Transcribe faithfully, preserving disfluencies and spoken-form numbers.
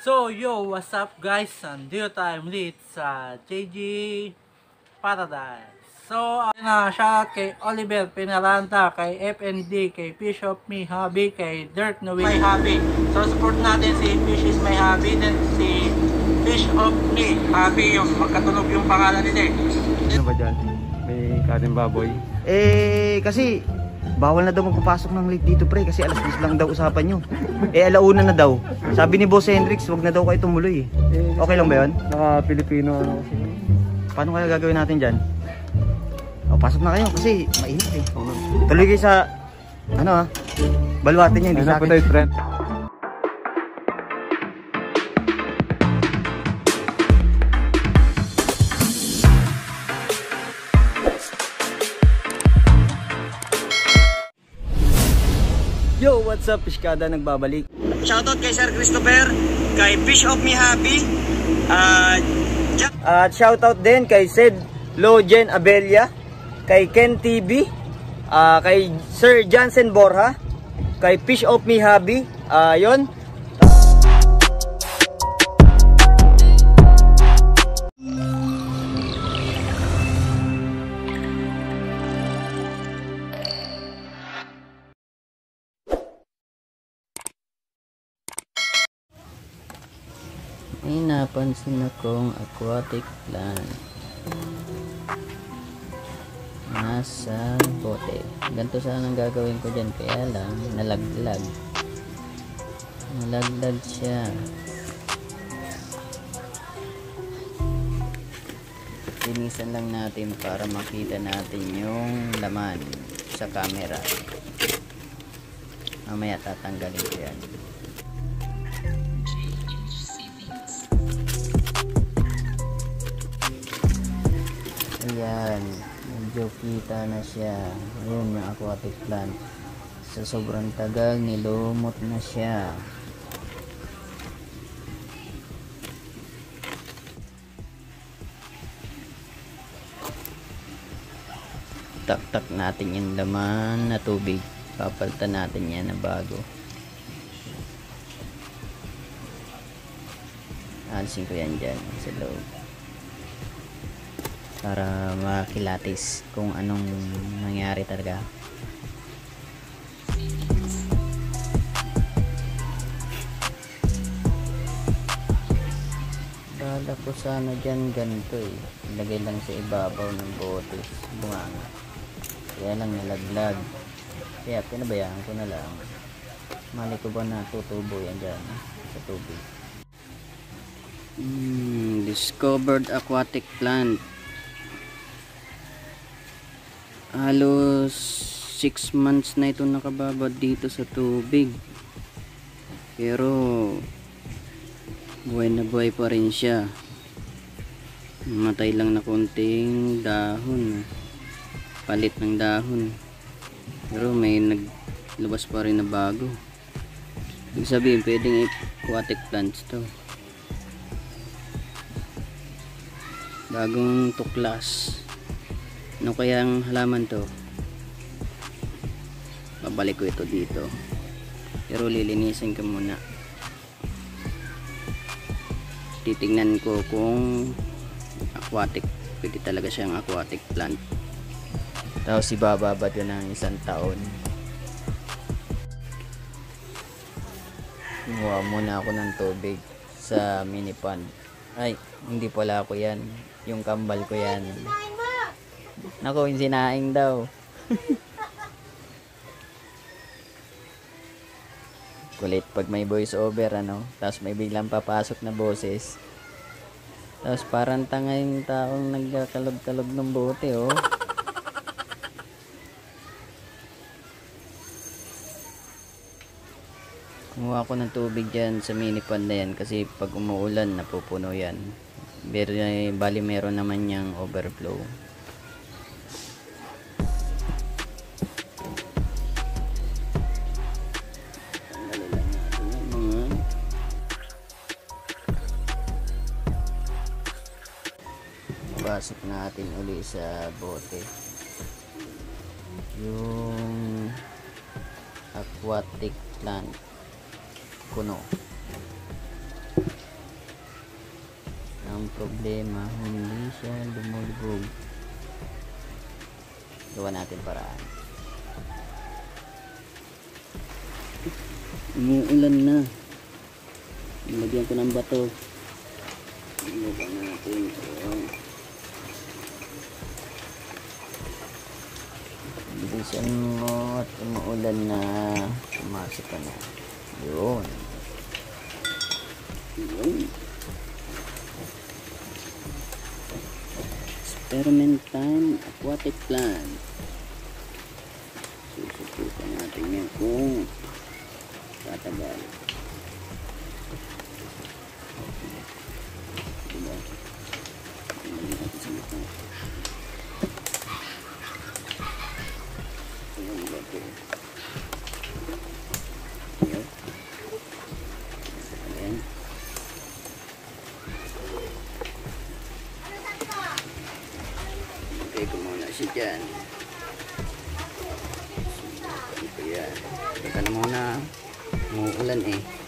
So, yo, what's up guys? Nandito tayo ulit sa J G Paradise. So, na siya kay Oliver Pinaranta, kay F N D, kay Fish of Me Hobby, kay Dirk Noel. My Hobby. So, support natin si Fish is My Hobby, then si Fish of Me Hobby, yung magkatunog yung pangalan nila eh. Ano ba dyan? May kanin baboy? Eh, kasi bawal na daw magpapasok ng late dito pre kasi alas diyes lang daw usapan nyo. Eh alauna na daw. Sabi ni Boss Hendrix, wag na daw kayo tumuloy eh. Eh, Okay lang ba yun? Naka-Pilipino ano kasi. Paano kaya gagawin natin dyan? O, pasok na kayo kasi mainit eh. Tuloy kayo sa ano ah, baluatin nyo, hindi sa Ano po akin. tayo, friend? Yo, what's up? Piskada nagbabalik. Shoutout kay Sir Christopher, kay Fish of Me Happy, uh, at shoutout din kay Sid Lojen Abella, kay Ken T V, uh, kay Sir Jansen Borja, kay Fish of Me Happy, uh, yun. May napansin akong aquatic plant nasa bote. Ganito sana ang gagawin ko dyan, kaya lang nalaglag nalaglag siya. Linisan lang natin para makita natin yung laman sa camera. Mamaya tatanggalin ko yan. Ayan, medyo kita na siya. Ayun yung aquatic plant. Sa sobrang tagal, nilumot na siya. Tak-tak natin yung laman na tubig. Papalitan natin yan na bago. Alisin ko yan dyan sa loob para makilatis kung anong nangyari talaga. Kala ko sana dyan ganito eh, ilagay lang sa ibabaw ng bote bunganga, kaya lang nalaglag, kaya pinabayaan ko na lang. Mali ko ba na tutubo yan dyan sa tubig. hmm, discovered aquatic plant. Halos six months na ito nakababad dito sa tubig, pero buhay na buhay pa rin siya. Matay lang na konting dahon, palit ng dahon, pero may naglabas pa rin na bago. Ibig sabihin pwedeng aquatic plants to, bagong tuklas. Ano kaya ang halaman to? Babalik ko ito dito, pero lilinisin ko muna. Titingnan ko kung aquatic, pwede talaga siyang aquatic plant. Tapos ibababad ko ng isang taon. Kumuha muna ako ng tubig sa mini pond. Ay, hindi pala ako yan, yung kambal ko yan. Naku, yung sinaing daw. Kulit pag may voice over ano, tapos may biglang papasok na boses, tapos parang tanga yung taong nagkakalog-kalog ng bote oh. Kumuha ko ng tubig dyan sa mini pond na yan kasi pag umuulan napupuno yan. Pero bali meron naman yung overflow. Pasok natin uli sa bote yung aquatic plant kuno. Ang problema, hindi siya lumulubog. Gawa natin paraan. Umuulan na. Lagyan ko ng bato. Lagyan natin. Ayan. Bilisan mo at umuulan na. Pumasok ka na. Yun. Yun. Experiment time, aquatic plant. Susubukan natin yan kung tatagal. Diba? Ilagay natin sa mata. Ayan ba ito? Ayan. Ayan. Okay, kumuna siya dyan. Ito yan. Teka na muna. Umuulan eh.